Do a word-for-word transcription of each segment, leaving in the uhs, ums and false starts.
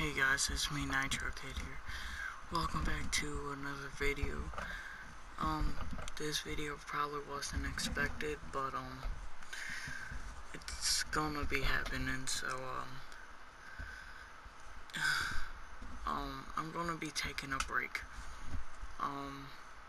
Hey guys, it's me Nitro Kid here. Welcome back to another video. Um, this video probably wasn't expected, but um, it's gonna be happening. So um, um, I'm gonna be taking a break. Um,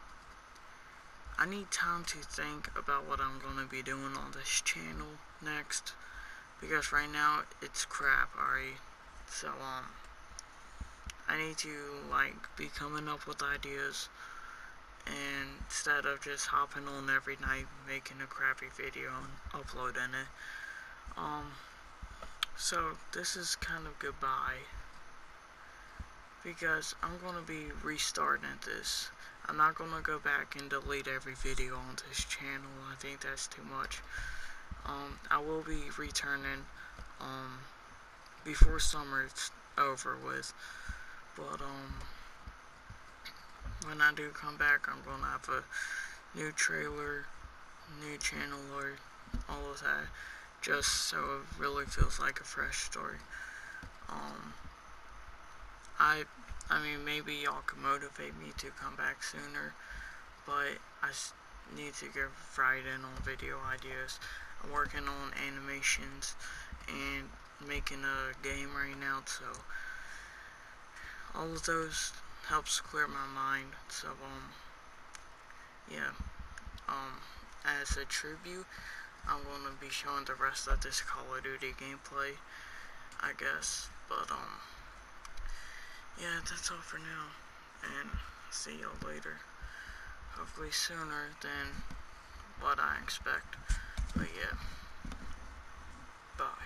I need time to think about what I'm gonna be doing on this channel next, because right now it's crap. Alright, so um. I need to, like, be coming up with ideas, and instead of just hopping on every night, making a crappy video and uploading it. Um, so this is kind of goodbye, because I'm gonna be restarting this. I'm not gonna go back and delete every video on this channel. I think that's too much. Um, I will be returning, um, before summer's over with. But, um, when I do come back, I'm gonna have a new trailer, new channel, or all of that, just so it really feels like a fresh story. Um, I, I mean, maybe y'all can motivate me to come back sooner, but I need to get right in on video ideas. I'm working on animations and making a game right now, so all of those helps clear my mind. So um yeah, um as a tribute, I'm gonna be showing the rest of this Call of Duty gameplay, I guess. But um yeah, that's all for now, and see y'all later, hopefully sooner than what I expect. But yeah, bye.